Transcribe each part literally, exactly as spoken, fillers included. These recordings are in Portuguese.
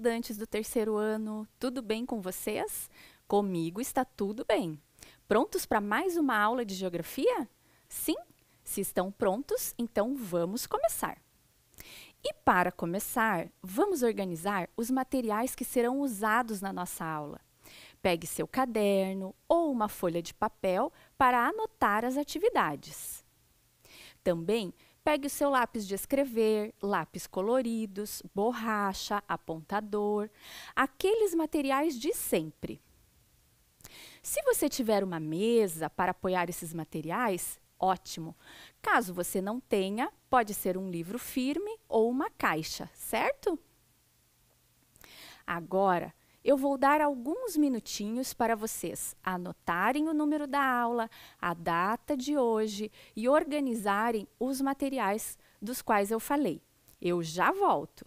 estudantes do terceiro ano, tudo bem com vocês? Comigo está tudo bem. Prontos para mais uma aula de geografia? Sim? Se estão prontos, então vamos começar. E para começar, vamos organizar os materiais que serão usados na nossa aula. Pegue seu caderno ou uma folha de papel para anotar as atividades. Também pegue o seu lápis de escrever, lápis coloridos, borracha, apontador, aqueles materiais de sempre. Se você tiver uma mesa para apoiar esses materiais, ótimo. Caso você não tenha, pode ser um livro firme ou uma caixa, certo? Agora, eu vou dar alguns minutinhos para vocês anotarem o número da aula, a data de hoje e organizarem os materiais dos quais eu falei. Eu já volto.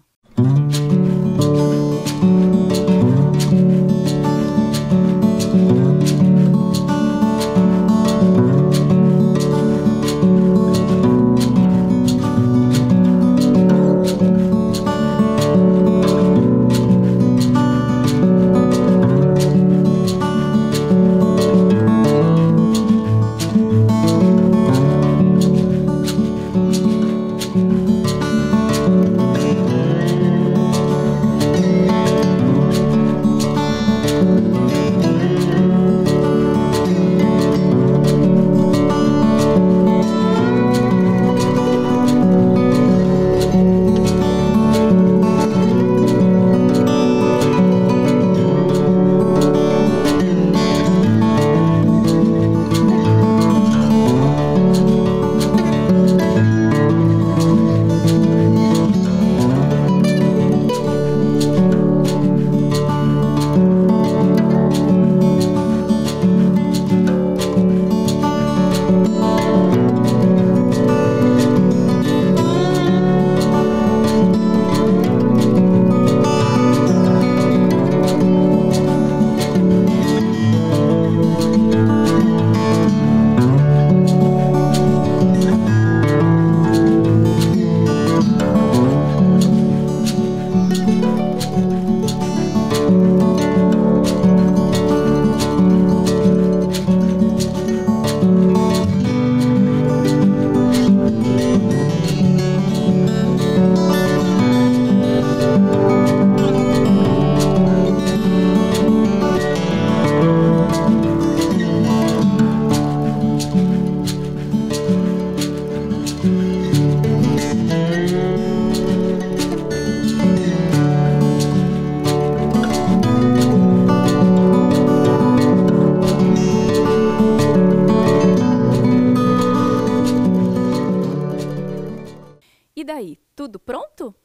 E daí, tudo pronto?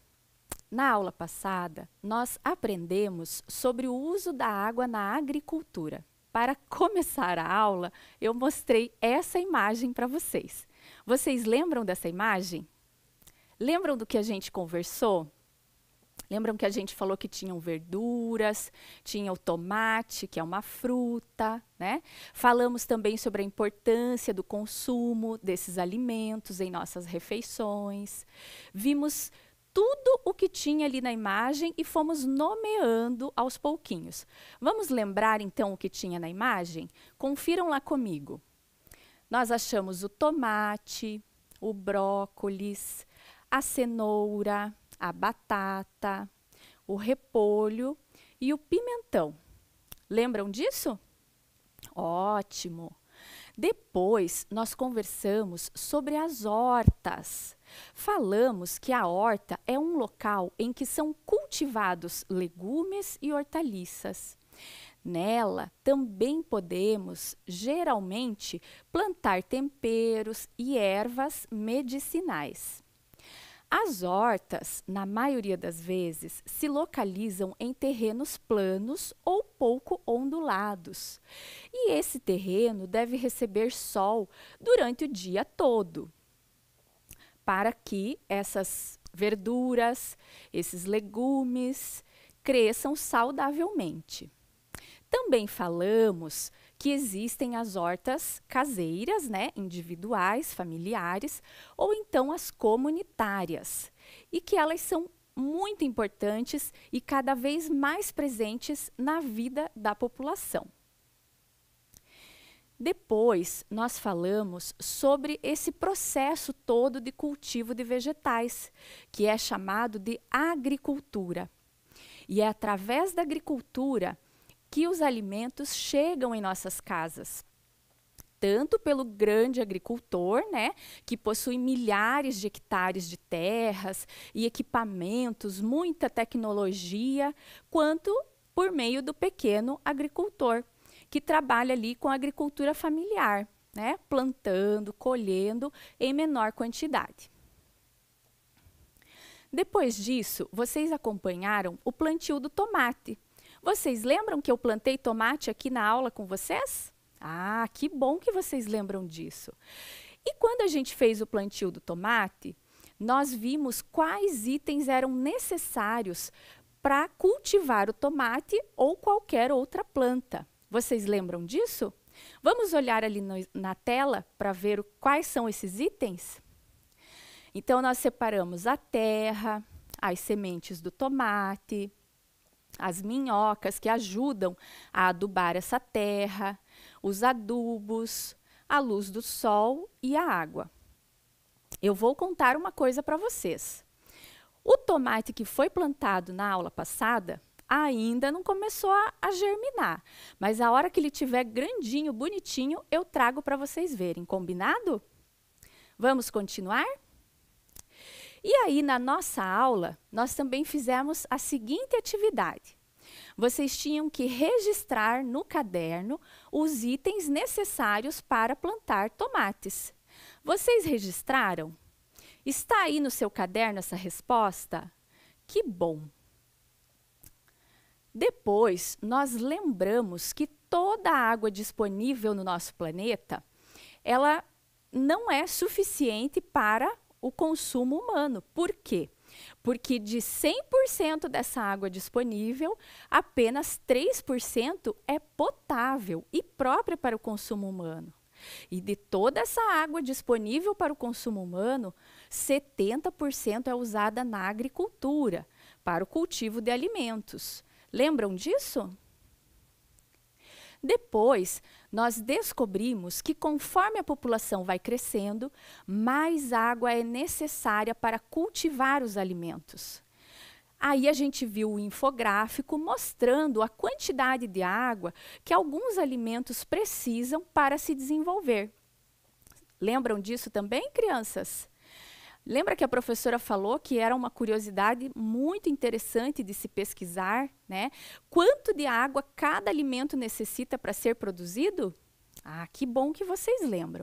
Na aula passada, nós aprendemos sobre o uso da água na agricultura. Para começar a aula, eu mostrei essa imagem para vocês. Vocês lembram dessa imagem? Lembram do que a gente conversou? Lembram que a gente falou que tinham verduras, tinha o tomate, que é uma fruta, né? Falamos também sobre a importância do consumo desses alimentos em nossas refeições. Vimos tudo o que tinha ali na imagem e fomos nomeando aos pouquinhos. Vamos lembrar então o que tinha na imagem? Confiram lá comigo. Nós achamos o tomate, o brócolis, a cenoura, a batata, o repolho e o pimentão. Lembram disso? Ótimo! Depois, nós conversamos sobre as hortas. Falamos que a horta é um local em que são cultivados legumes e hortaliças. Nela, também podemos, geralmente, plantar temperos e ervas medicinais. As hortas, na maioria das vezes, se localizam em terrenos planos ou pouco ondulados. E esse terreno deve receber sol durante o dia todo, para que essas verduras, esses legumes, cresçam saudavelmente. Também falamos que existem as hortas caseiras, né, individuais, familiares, ou então as comunitárias, e que elas são muito importantes e cada vez mais presentes na vida da população. Depois, nós falamos sobre esse processo todo de cultivo de vegetais, que é chamado de agricultura. E é através da agricultura que os alimentos chegam em nossas casas. Tanto pelo grande agricultor, né, que possui milhares de hectares de terras e equipamentos, muita tecnologia, quanto por meio do pequeno agricultor, que trabalha ali com a agricultura familiar, né, plantando, colhendo em menor quantidade. Depois disso, vocês acompanharam o plantio do tomate. Vocês lembram que eu plantei tomate aqui na aula com vocês? Ah, que bom que vocês lembram disso. E quando a gente fez o plantio do tomate, nós vimos quais itens eram necessários para cultivar o tomate ou qualquer outra planta. Vocês lembram disso? Vamos olhar ali no, na tela para ver o, quais são esses itens? Então, nós separamos a terra, as sementes do tomate, as minhocas que ajudam a adubar essa terra, os adubos, a luz do sol e a água. Eu vou contar uma coisa para vocês. O tomate que foi plantado na aula passada ainda não começou a, a germinar, mas a hora que ele estiver grandinho, bonitinho, eu trago para vocês verem, combinado? Vamos continuar? E aí, na nossa aula, nós também fizemos a seguinte atividade. Vocês tinham que registrar no caderno os itens necessários para plantar tomates. Vocês registraram? Está aí no seu caderno essa resposta? Que bom! Depois, nós lembramos que toda a água disponível no nosso planeta, ela não é suficiente para o consumo humano. Por quê? Porque de cem por cento dessa água disponível, apenas três por cento é potável e própria para o consumo humano. E de toda essa água disponível para o consumo humano, setenta por cento é usada na agricultura, para o cultivo de alimentos. Lembram disso? Depois, nós descobrimos que conforme a população vai crescendo, mais água é necessária para cultivar os alimentos. Aí a gente viu o infográfico mostrando a quantidade de água que alguns alimentos precisam para se desenvolver. Lembram disso também, crianças? Lembra que a professora falou que era uma curiosidade muito interessante de se pesquisar, né? Quanto de água cada alimento necessita para ser produzido? Ah, que bom que vocês lembram.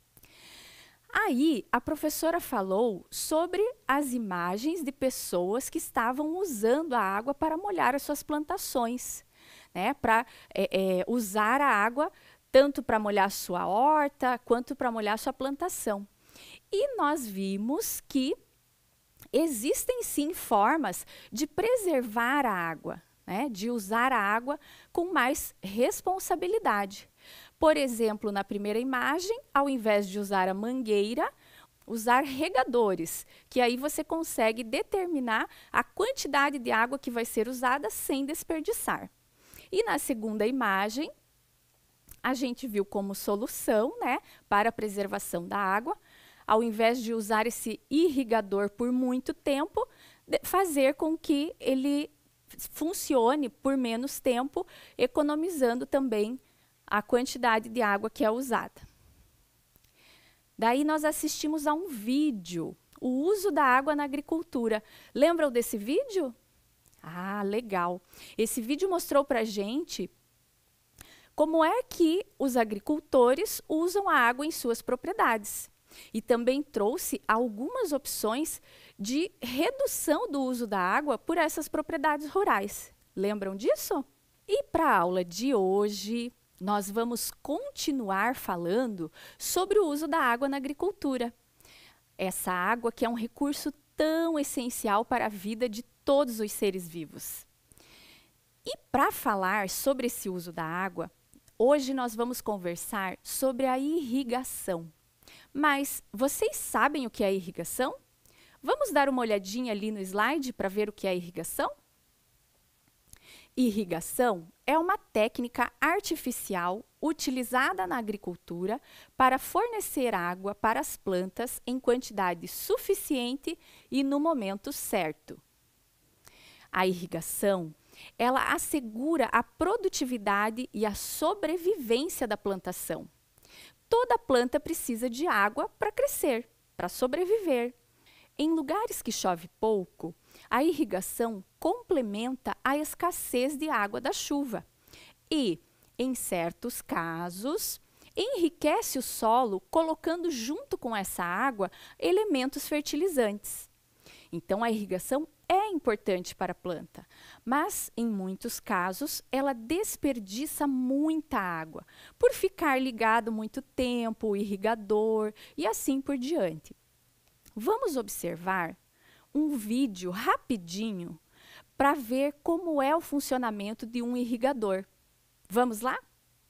Aí, a professora falou sobre as imagens de pessoas que estavam usando a água para molhar as suas plantações, né? Para é, é, usar a água tanto para molhar a sua horta, quanto para molhar a sua plantação. E nós vimos que existem sim formas de preservar a água, né? De usar a água com mais responsabilidade. Por exemplo, na primeira imagem, ao invés de usar a mangueira, usar regadores, que aí você consegue determinar a quantidade de água que vai ser usada sem desperdiçar. E na segunda imagem, a gente viu como solução, né, para a preservação da água, ao invés de usar esse irrigador por muito tempo, fazer com que ele funcione por menos tempo, economizando também a quantidade de água que é usada. Daí nós assistimos a um vídeo, o uso da água na agricultura. Lembram desse vídeo? Ah, legal. Esse vídeo mostrou para a gente como é que os agricultores usam a água em suas propriedades. E também trouxe algumas opções de redução do uso da água por essas propriedades rurais. Lembram disso? E para a aula de hoje, nós vamos continuar falando sobre o uso da água na agricultura. Essa água que é um recurso tão essencial para a vida de todos os seres vivos. E para falar sobre esse uso da água, hoje nós vamos conversar sobre a irrigação. Mas vocês sabem o que é irrigação? Vamos dar uma olhadinha ali no slide para ver o que é irrigação? Irrigação é uma técnica artificial utilizada na agricultura para fornecer água para as plantas em quantidade suficiente e no momento certo. A irrigação, ela assegura a produtividade e a sobrevivência da plantação. Toda planta precisa de água para crescer, para sobreviver. Em lugares que chove pouco, a irrigação complementa a escassez de água da chuva e, em certos casos, enriquece o solo colocando junto com essa água elementos fertilizantes. Então, a irrigação é importante para a planta, mas, em muitos casos, ela desperdiça muita água, por ficar ligado muito tempo, o irrigador e assim por diante. Vamos observar um vídeo rapidinho para ver como é o funcionamento de um irrigador. Vamos lá?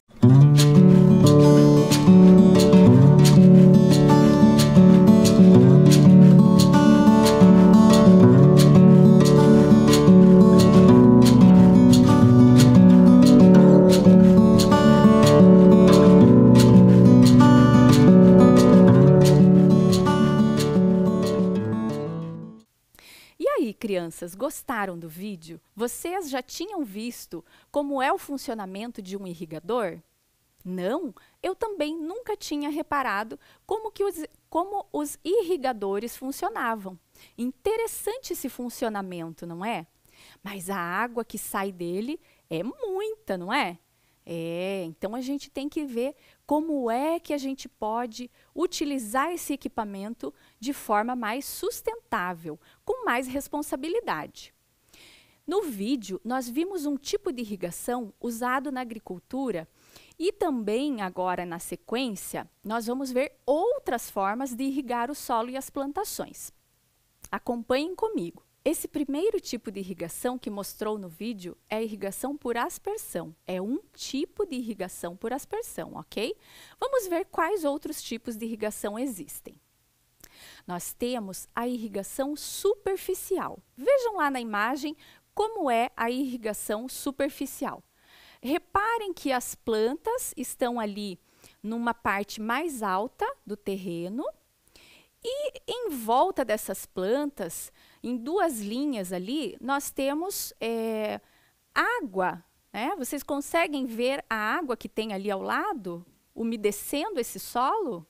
Crianças, gostaram do vídeo? Vocês já tinham visto como é o funcionamento de um irrigador? Não? Eu também nunca tinha reparado como, que os, como os irrigadores funcionavam. Interessante esse funcionamento, não é? Mas a água que sai dele é muita, não é? É, então a gente tem que ver como é que a gente pode utilizar esse equipamento de forma mais sustentável, com mais responsabilidade. No vídeo, nós vimos um tipo de irrigação usado na agricultura e também, agora na sequência, nós vamos ver outras formas de irrigar o solo e as plantações. Acompanhem comigo. Esse primeiro tipo de irrigação que mostrou no vídeo é a irrigação por aspersão. É um tipo de irrigação por aspersão, ok? Vamos ver quais outros tipos de irrigação existem. Nós temos a irrigação superficial. Vejam lá na imagem como é a irrigação superficial. Reparem que as plantas estão ali numa parte mais alta do terreno e em volta dessas plantas, em duas linhas ali, nós temos é, água, né? Vocês conseguem ver a água que tem ali ao lado, umedecendo esse solo?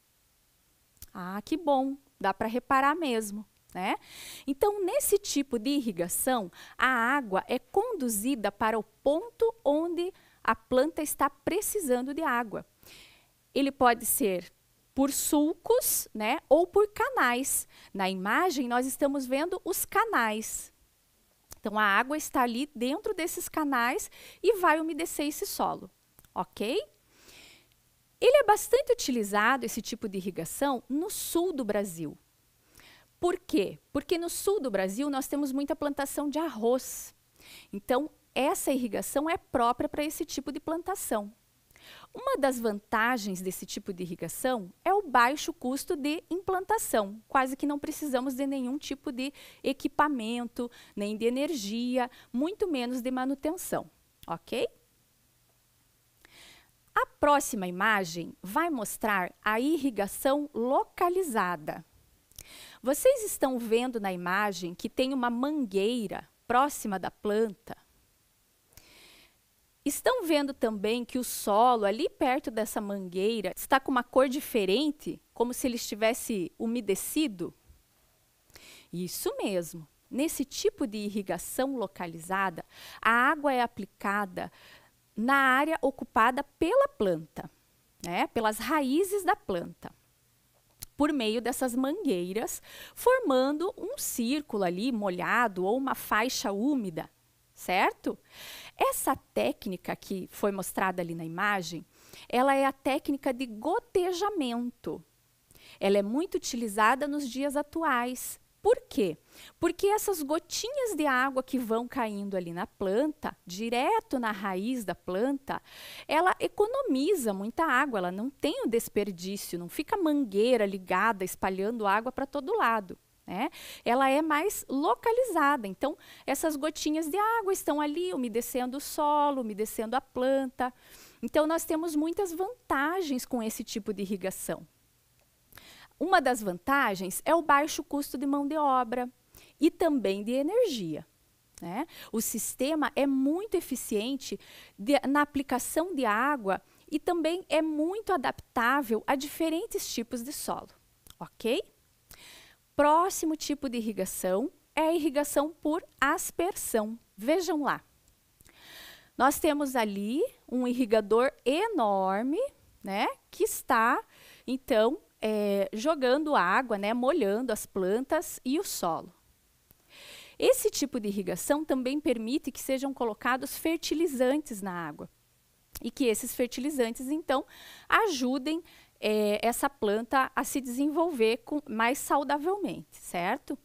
Ah, que bom, dá para reparar mesmo, né? Então, nesse tipo de irrigação, a água é conduzida para o ponto onde a planta está precisando de água. Ele pode ser por sulcos, né, ou por canais. Na imagem, nós estamos vendo os canais. Então, a água está ali dentro desses canais e vai umedecer esse solo, ok? Ele é bastante utilizado, esse tipo de irrigação, no sul do Brasil. Por quê? Porque no sul do Brasil nós temos muita plantação de arroz. Então, essa irrigação é própria para esse tipo de plantação. Uma das vantagens desse tipo de irrigação é o baixo custo de implantação. Quase que não precisamos de nenhum tipo de equipamento, nem de energia, muito menos de manutenção, ok? A próxima imagem vai mostrar a irrigação localizada. Vocês estão vendo na imagem que tem uma mangueira próxima da planta. Estão vendo também que o solo ali perto dessa mangueira está com uma cor diferente, como se ele estivesse umedecido? Isso mesmo. Nesse tipo de irrigação localizada, a água é aplicada na área ocupada pela planta, né? Pelas raízes da planta, por meio dessas mangueiras, formando um círculo ali molhado ou uma faixa úmida, certo? Essa técnica que foi mostrada ali na imagem, ela é a técnica de gotejamento. Ela é muito utilizada nos dias atuais. Por quê? Porque essas gotinhas de água que vão caindo ali na planta, direto na raiz da planta, ela economiza muita água, ela não tem o desperdício, não fica mangueira ligada, espalhando água para todo lado. né? Ela é mais localizada. Então, essas gotinhas de água estão ali umedecendo o solo, umedecendo a planta. Então, nós temos muitas vantagens com esse tipo de irrigação. Uma das vantagens é o baixo custo de mão de obra e também de energia, né? O sistema é muito eficiente de, na aplicação de água e também é muito adaptável a diferentes tipos de solo, ok? Próximo tipo de irrigação é a irrigação por aspersão. Vejam lá. Nós temos ali um irrigador enorme, né, que está, então, é, jogando água, né, molhando as plantas e o solo. Esse tipo de irrigação também permite que sejam colocados fertilizantes na água e que esses fertilizantes, então, ajudem é, essa planta a se desenvolver com, mais saudavelmente, certo?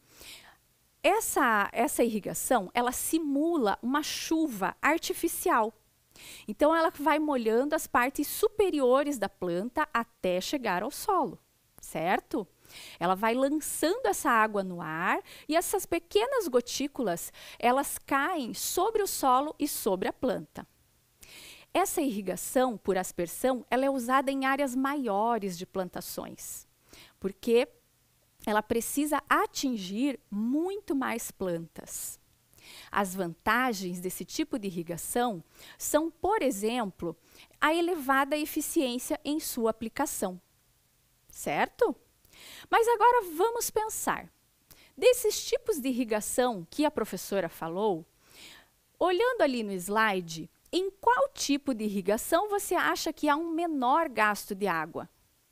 Essa, essa irrigação, ela simula uma chuva artificial. Então, ela vai molhando as partes superiores da planta até chegar ao solo, certo? Ela vai lançando essa água no ar e essas pequenas gotículas, elas caem sobre o solo e sobre a planta. Essa irrigação por aspersão, ela é usada em áreas maiores de plantações, porque ela precisa atingir muito mais plantas. As vantagens desse tipo de irrigação são, por exemplo, a elevada eficiência em sua aplicação, certo? Mas agora vamos pensar, desses tipos de irrigação que a professora falou, olhando ali no slide, em qual tipo de irrigação você acha que há um menor gasto de água?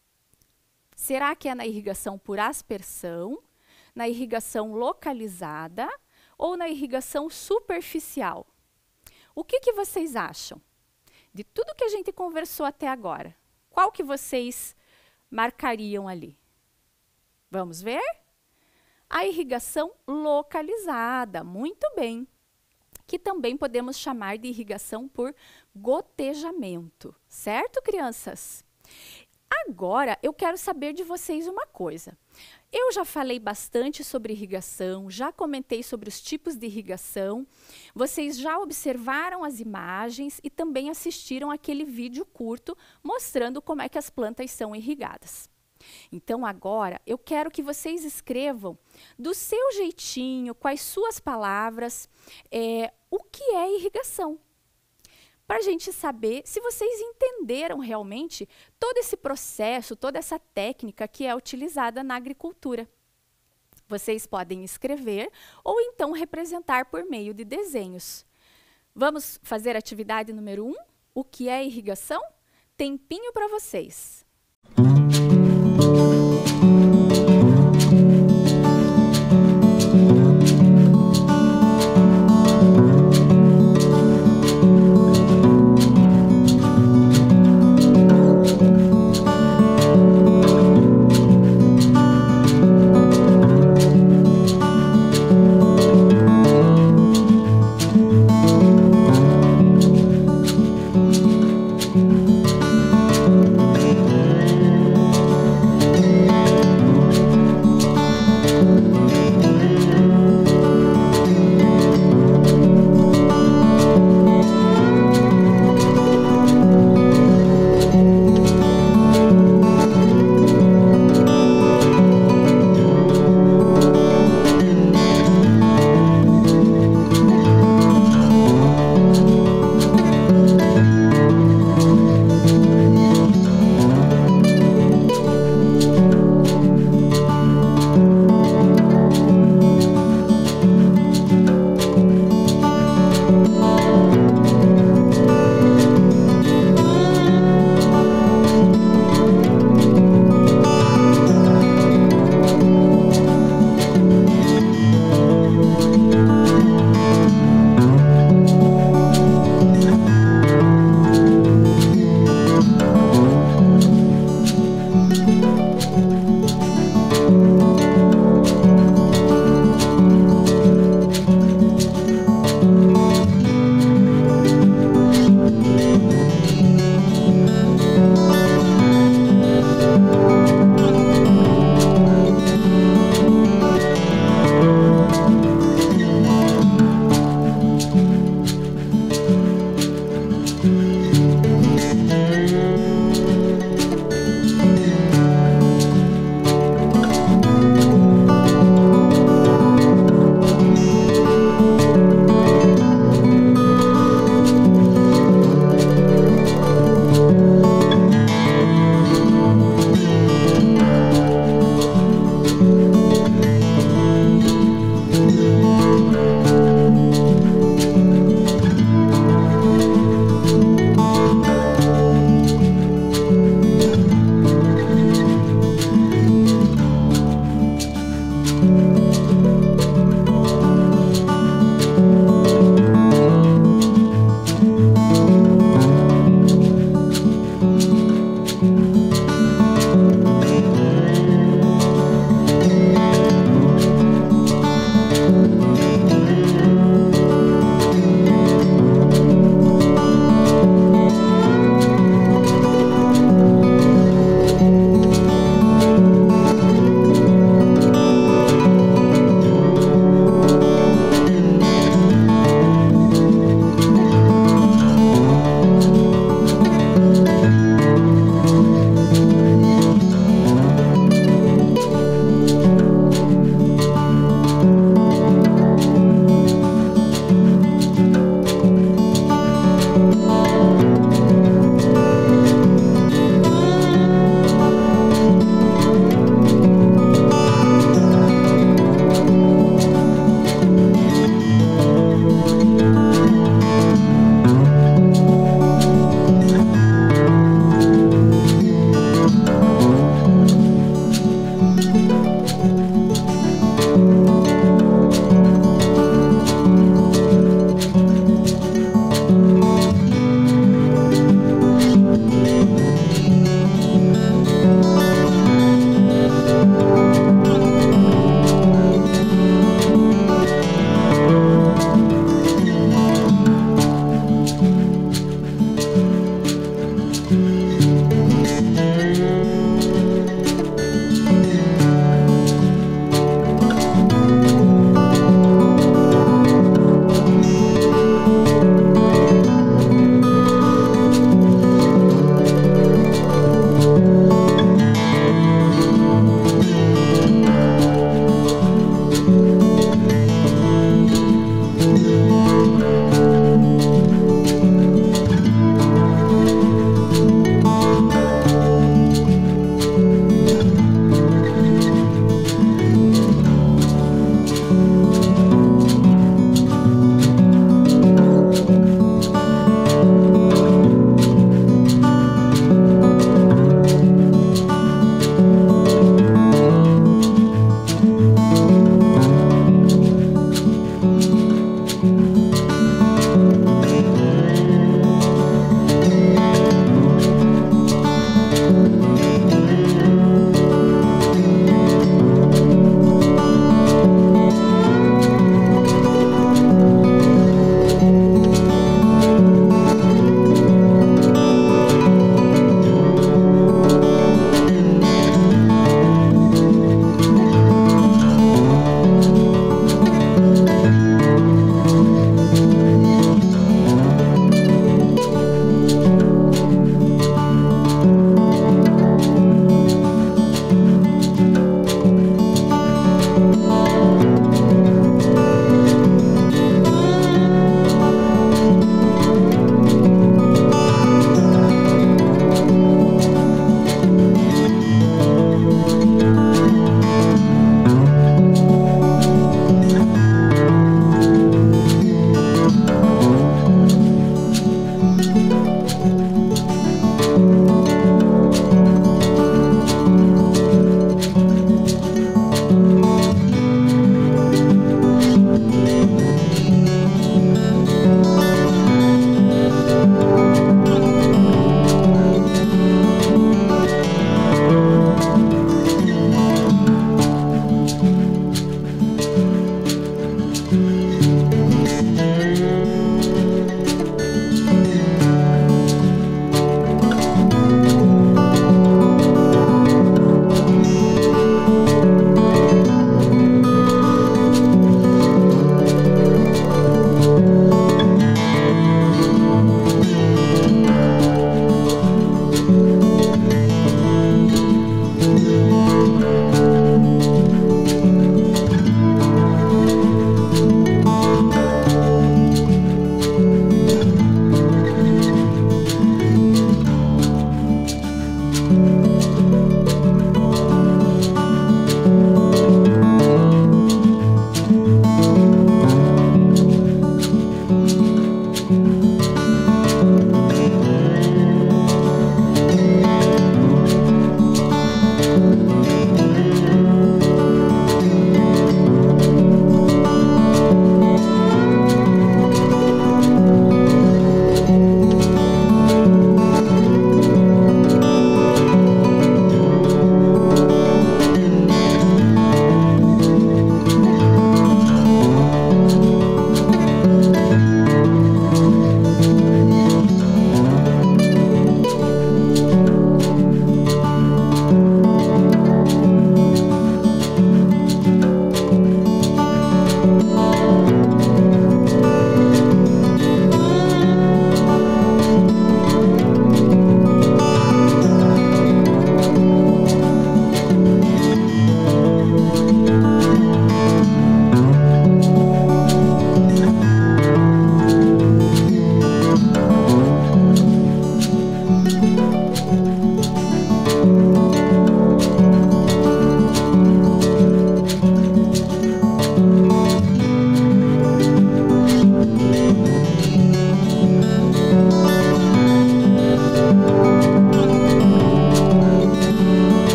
Será que é na irrigação por aspersão, na irrigação localizada ou na irrigação superficial? O que que vocês acham? De tudo que a gente conversou até agora, qual que vocês marcariam ali? Vamos ver? A irrigação localizada, muito bem. Que também podemos chamar de irrigação por gotejamento, certo, crianças? Agora, eu quero saber de vocês uma coisa. Eu já falei bastante sobre irrigação, já comentei sobre os tipos de irrigação, vocês já observaram as imagens e também assistiram aquele vídeo curto mostrando como é que as plantas são irrigadas. Então, agora, eu quero que vocês escrevam do seu jeitinho, com as suas palavras, é, o que é irrigação. Para a gente saber se vocês entenderam realmente todo esse processo, toda essa técnica que é utilizada na agricultura. Vocês podem escrever ou então representar por meio de desenhos. Vamos fazer a atividade número um? O que é irrigação? Tempinho para vocês.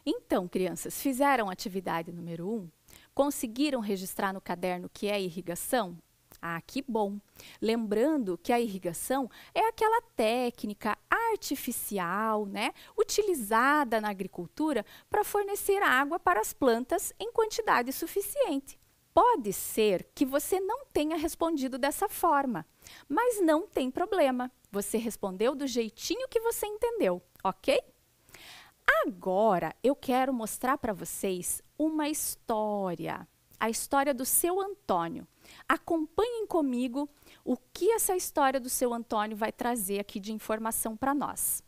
Então, crianças, fizeram atividade número um? Conseguiram registrar no caderno o que é irrigação? Ah, que bom! Lembrando que a irrigação é aquela técnica artificial, né, utilizada na agricultura para fornecer água para as plantas em quantidade suficiente. Pode ser que você não tenha respondido dessa forma, mas não tem problema. Você respondeu do jeitinho que você entendeu, ok? Agora eu quero mostrar para vocês uma história, a história do seu Antônio. Acompanhem comigo o que essa história do seu Antônio vai trazer aqui de informação para nós.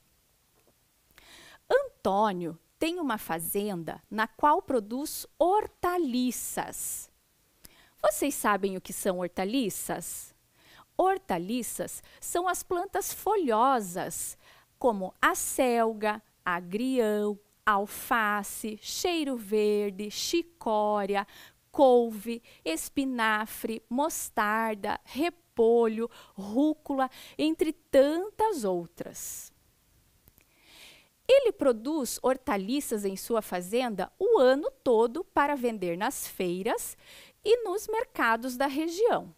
Antônio tem uma fazenda na qual produz hortaliças. Vocês sabem o que são hortaliças? Hortaliças são as plantas folhosas, como a selga, agrião, alface, cheiro verde, chicória, couve, espinafre, mostarda, repolho, rúcula, entre tantas outras. Ele produz hortaliças em sua fazenda o ano todo para vender nas feiras e nos mercados da região.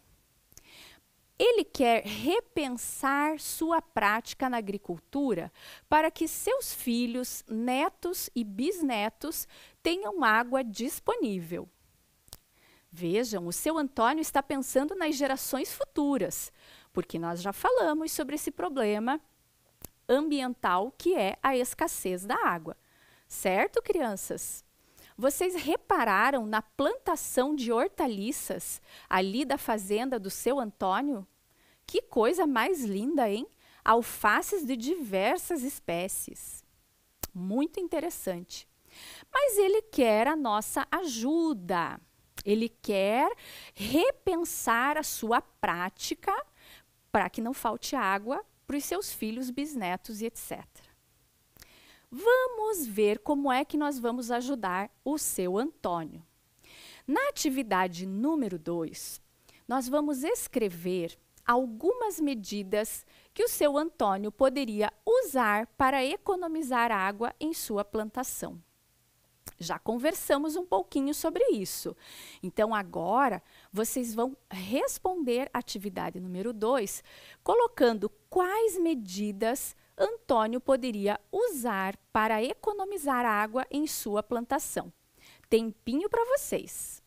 Ele quer repensar sua prática na agricultura para que seus filhos, netos e bisnetos tenham água disponível. Vejam, o seu Antônio está pensando nas gerações futuras, porque nós já falamos sobre esse problema ambiental que é a escassez da água. Certo, crianças? Vocês repararam na plantação de hortaliças ali da fazenda do seu Antônio? Que coisa mais linda, hein? Alfaces de diversas espécies. Muito interessante. Mas ele quer a nossa ajuda. Ele quer repensar a sua prática para que não falte água para os seus filhos, bisnetos e etcétera. Vamos ver como é que nós vamos ajudar o seu Antônio. Na atividade número dois, nós vamos escrever algumas medidas que o seu Antônio poderia usar para economizar água em sua plantação. Já conversamos um pouquinho sobre isso. Então, agora, vocês vão responder a atividade número dois, colocando quais medidas Antônio poderia usar para economizar água em sua plantação. Tempinho para vocês.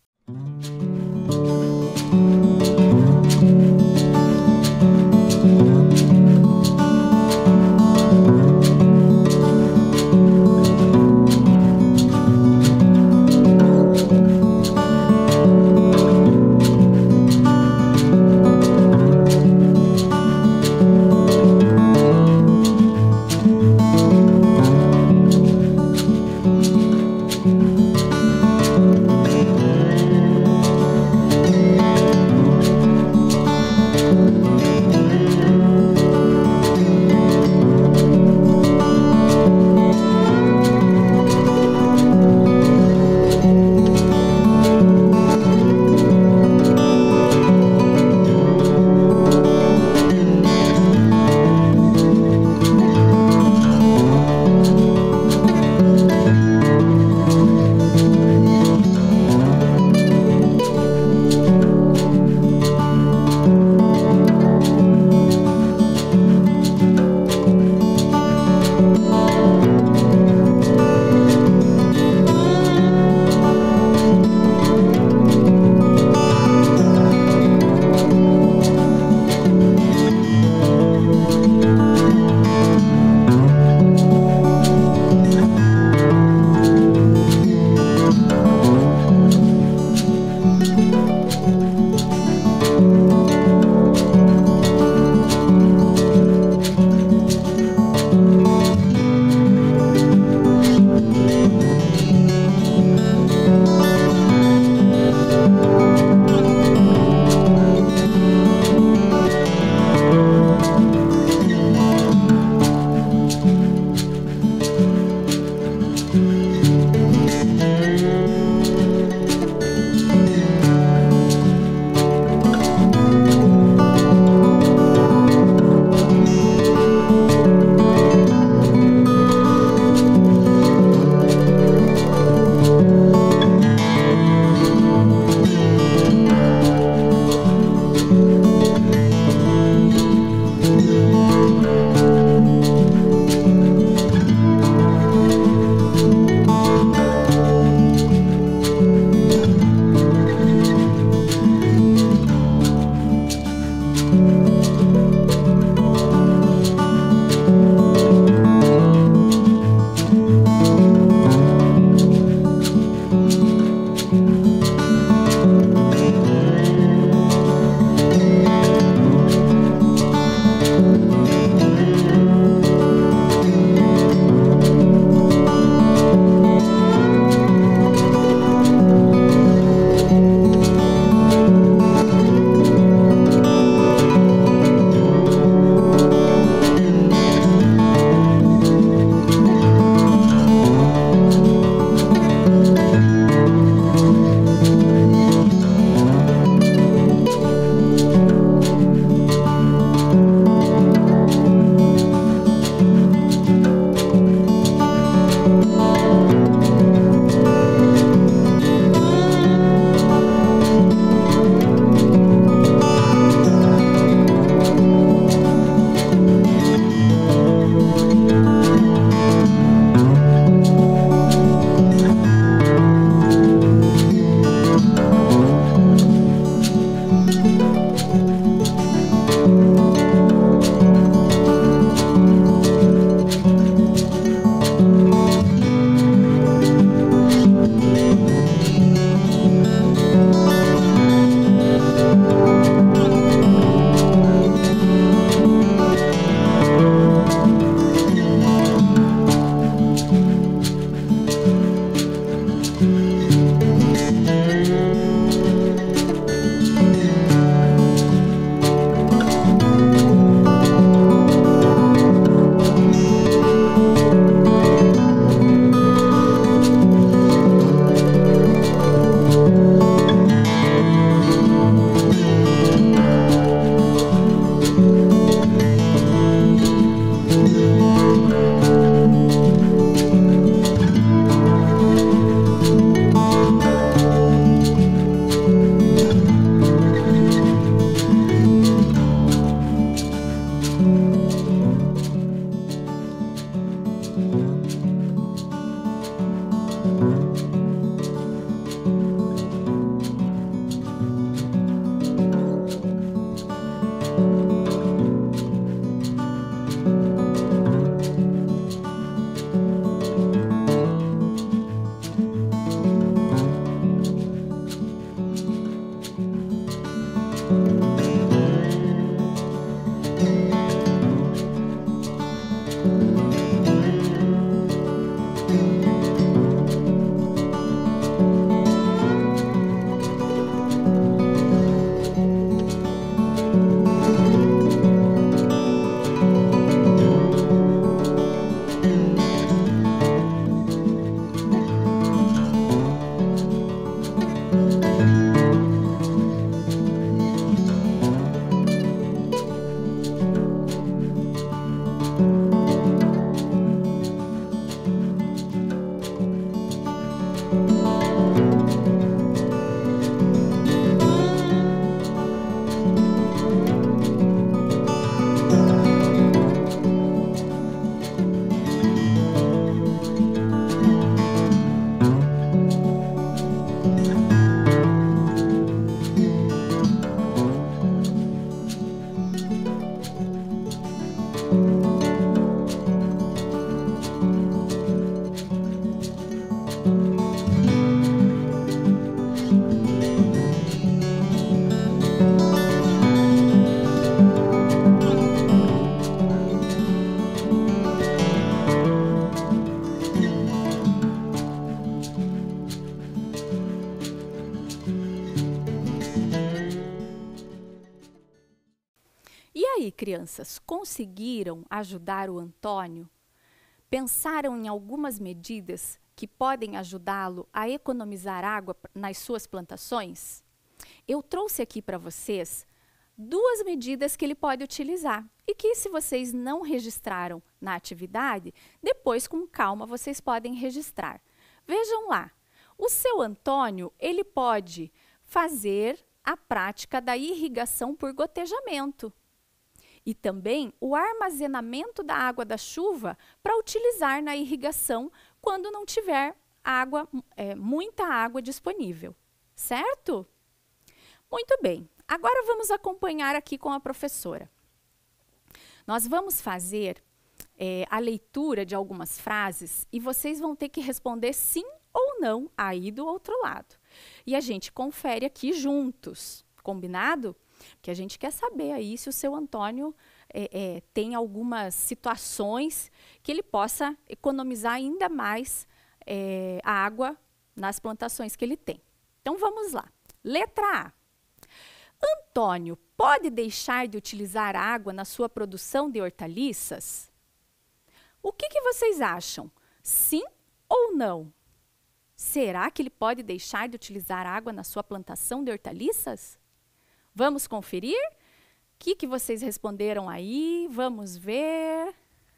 crianças conseguiram ajudar o Antônio? Pensaram em algumas medidas que podem ajudá-lo a economizar água nas suas plantações? Eu trouxe aqui para vocês duas medidas que ele pode utilizar e que, se vocês não registraram na atividade, depois, com calma, vocês podem registrar. Vejam lá, o seu Antônio, ele pode fazer a prática da irrigação por gotejamento e também o armazenamento da água da chuva para utilizar na irrigação quando não tiver água, é, muita água disponível, certo? Muito bem, agora vamos acompanhar aqui com a professora. Nós vamos fazer é, a leitura de algumas frases e vocês vão ter que responder sim ou não aí do outro lado. E a gente confere aqui juntos, combinado? Porque a gente quer saber aí se o seu Antônio é, é, tem algumas situações que ele possa economizar ainda mais é, a água nas plantações que ele tem. Então, vamos lá. Letra A. Antônio pode deixar de utilizar água na sua produção de hortaliças? O que, que vocês acham? Sim ou não? Será que ele pode deixar de utilizar água na sua plantação de hortaliças? Vamos conferir? O que, que vocês responderam aí? Vamos ver.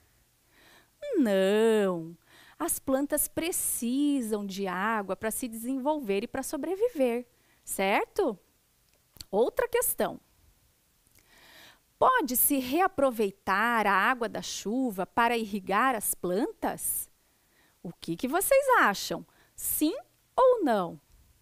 Não! As plantas precisam de água para se desenvolver e para sobreviver, certo? Outra questão. Pode-se reaproveitar a água da chuva para irrigar as plantas? O que, que vocês acham? Sim ou não?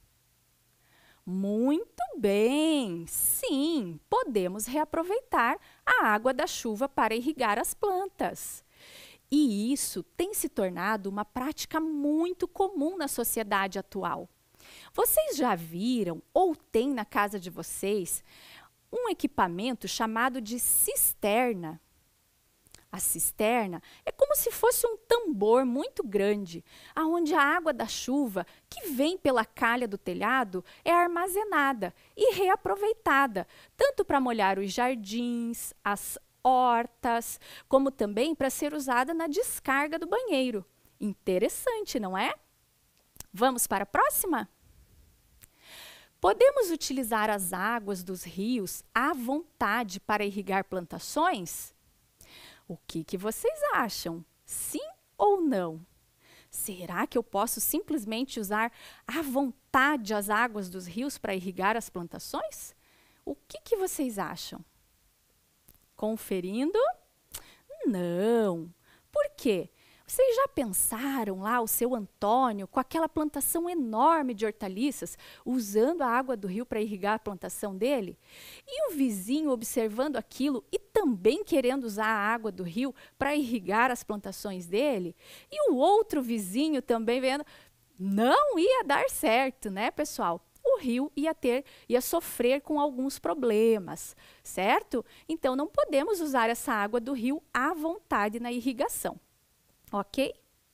Muito bem! Sim, podemos reaproveitar a água da chuva para irrigar as plantas. E isso tem se tornado uma prática muito comum na sociedade atual. Vocês já viram ou têm na casa de vocês um equipamento chamado de cisterna? A cisterna é como se fosse um tambor muito grande, onde a água da chuva que vem pela calha do telhado é armazenada e reaproveitada, tanto para molhar os jardins, as hortas, como também para ser usada na descarga do banheiro. Interessante, não é? Vamos para a próxima? Podemos utilizar as águas dos rios à vontade para irrigar plantações? O que, que vocês acham? Sim ou não? Será que eu posso simplesmente usar à vontade as águas dos rios para irrigar as plantações? O que, que vocês acham? Conferindo? Não. Por quê? Vocês já pensaram lá o seu Antônio com aquela plantação enorme de hortaliças, usando a água do rio para irrigar a plantação dele? E o vizinho observando aquilo e também querendo usar a água do rio para irrigar as plantações dele? E o outro vizinho também vendo? Não ia dar certo, né, pessoal? O rio ia ter, ia sofrer com alguns problemas, certo? Então, não podemos usar essa água do rio à vontade na irrigação. Ok?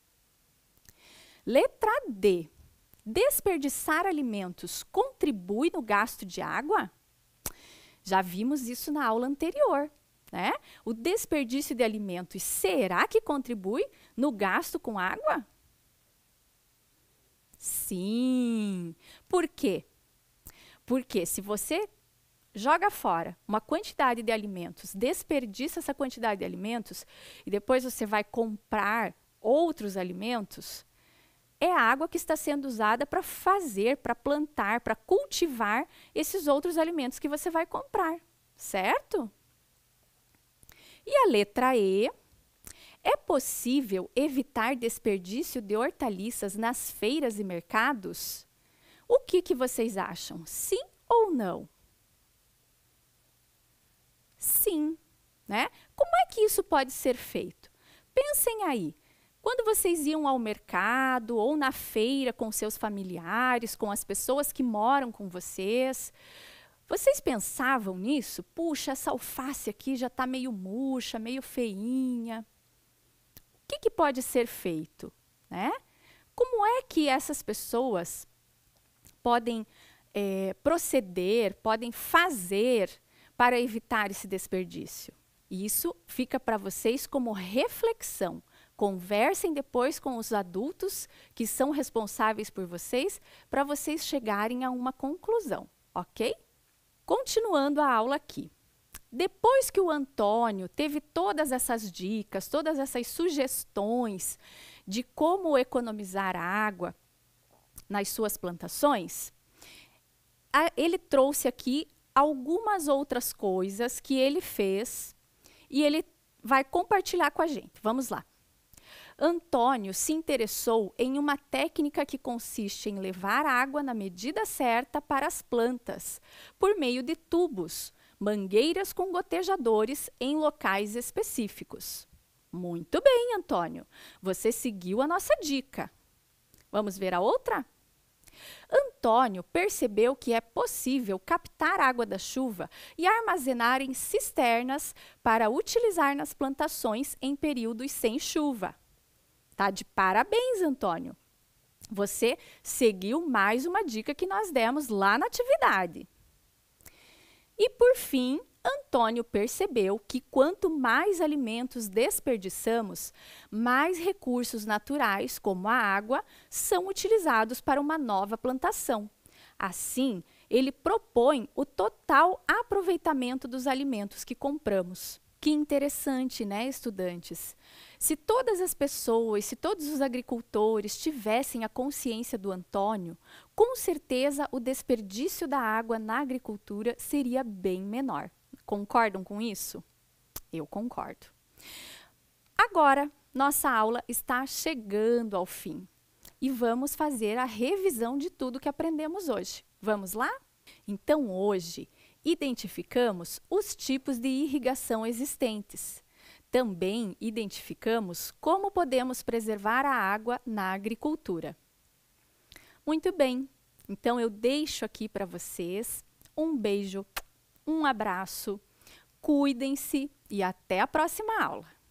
Letra D. Desperdiçar alimentos contribui no gasto de água? Já vimos isso na aula anterior, né? O desperdício de alimentos, será que contribui no gasto com água? Sim. Por quê? Porque se você joga fora uma quantidade de alimentos, desperdiça essa quantidade de alimentos e depois você vai comprar outros alimentos, é a água que está sendo usada para fazer, para plantar, para cultivar esses outros alimentos que você vai comprar, certo? E a letra E, é possível evitar desperdício de hortaliças nas feiras e mercados? O que, que vocês acham? Sim ou não? Sim, né? Como é que isso pode ser feito? Pensem aí, quando vocês iam ao mercado ou na feira com seus familiares, com as pessoas que moram com vocês, vocês pensavam nisso? Puxa, essa alface aqui já está meio murcha, meio feinha. O que, que pode ser feito, né? Como é que essas pessoas podem é, proceder, podem fazer para evitar esse desperdício? Isso fica para vocês como reflexão. Conversem depois com os adultos que são responsáveis por vocês, para vocês chegarem a uma conclusão, ok? Continuando a aula aqui. Depois que o Antônio teve todas essas dicas, todas essas sugestões de como economizar água nas suas plantações, ele trouxe aqui algumas outras coisas que ele fez e ele vai compartilhar com a gente. Vamos lá. Antônio se interessou em uma técnica que consiste em levar água na medida certa para as plantas, por meio de tubos, mangueiras com gotejadores em locais específicos. Muito bem, Antônio. Você seguiu a nossa dica. Vamos ver a outra? Antônio percebeu que é possível captar água da chuva e armazenar em cisternas para utilizar nas plantações em períodos sem chuva. Tá de parabéns, Antônio. Você seguiu mais uma dica que nós demos lá na atividade. E, por fim, Antônio percebeu que quanto mais alimentos desperdiçamos, mais recursos naturais, como a água, são utilizados para uma nova plantação. Assim, ele propõe o total aproveitamento dos alimentos que compramos. Que interessante, né, estudantes? Se todas as pessoas, se todos os agricultores tivessem a consciência do Antônio, com certeza o desperdício da água na agricultura seria bem menor. Concordam com isso? Eu concordo. Agora, nossa aula está chegando ao fim e vamos fazer a revisão de tudo que aprendemos hoje. Vamos lá? Então, hoje, identificamos os tipos de irrigação existentes. Também identificamos como podemos preservar a água na agricultura. Muito bem, então eu deixo aqui para vocês um beijo, um abraço, cuidem-se e até a próxima aula.